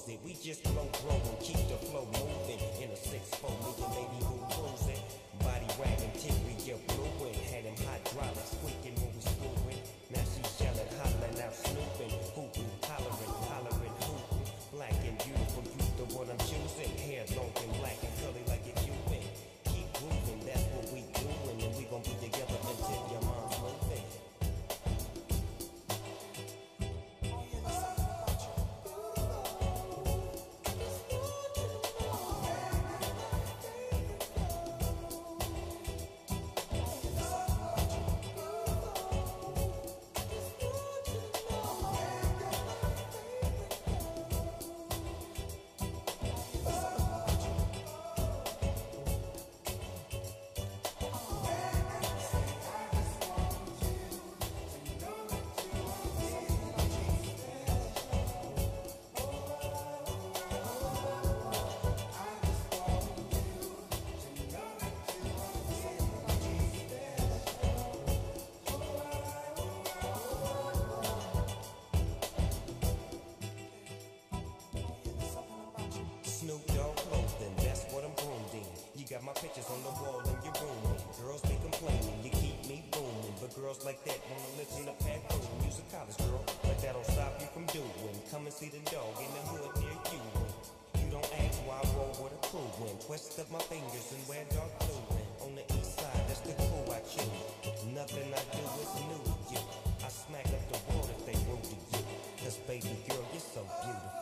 lose it. We just blow, and keep the flow moving. In a 6-4, me and lady who cruising. Body wagging, Tyria brewing. Had him hydraulics squeaking when we screwing. Now she's yelling, hollering out, snooping, hooping, hollering, hooting. Black and beautiful, you the one I'm choosing. Hair long and black and curly like a Cuban. Keep grooving, that's what we doing, and we gon' be together until your mom's moving. Snoop Dogg clothing, that's what I'm groomed in. You got my pictures on the wall in your room. Girls be complaining, you keep me booming. But girls like that wanna listen to Pat Boone. Music college girl, but that don't stop you from doing. Come and see the dog in the hood near you. You don't ask why I roll with a crew when. Twist up my fingers and wear dark blue. On the east side, that's the crew I choose. Nothing I do is new to you. I smack up the world if they rude to you. Cause baby girl, you're so beautiful.